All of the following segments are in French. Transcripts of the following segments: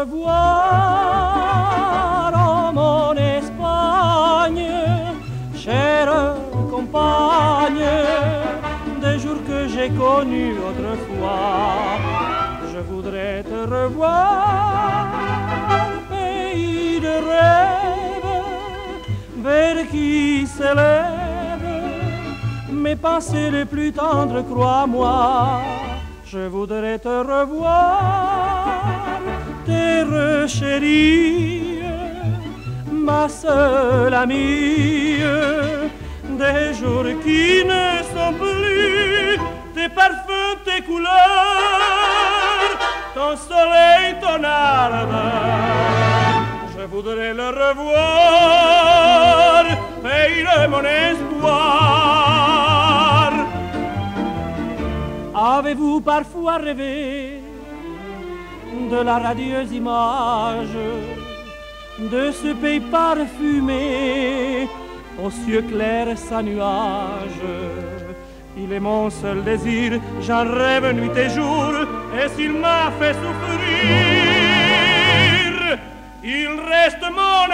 revoir en mon Espagne, chère compagne des jours que j'ai connus autrefois. Je voudrais te revoir, pays de rêve, vers qui s'élèvent mes pensées les plus tendres, crois-moi. Je voudrais te revoir, terre chérie, ma seule amie, des jours qui ne sont plus, tes parfums, tes couleurs, ton soleil, ton ardeur. Je voudrais le revoir, pays de mon espoir. Avez-vous parfois rêvé de la radieuse image de ce pays parfumé aux cieux clairs sans nuages? Il est mon seul désir, j'en rêve nuit et jour, et s'il m'a fait souffrir, il reste mon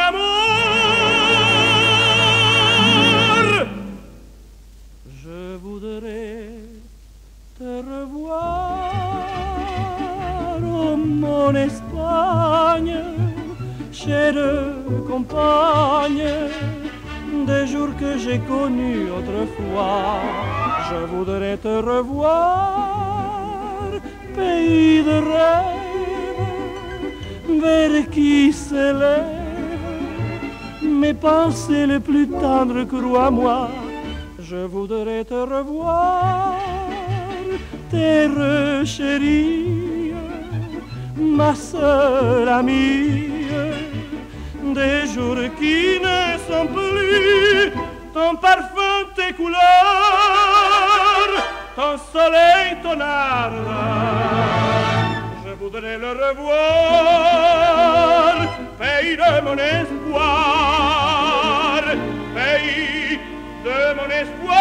amour. Je voudrais te revoir, oh mon Espagne, chère compagne des jours que j'ai connus autrefois. Je voudrais te revoir, pays de rêve, vers qui s'élèvent mes pensées les plus tendres, crois-moi. Je voudrais te revoir, terre chérie, ma seule amie, des jours qui ne sont plus, ton parfum, tes couleurs, ton soleil, ton ardeur. Je voudrais le revoir, pays de mon espoir, pays de mon espoir.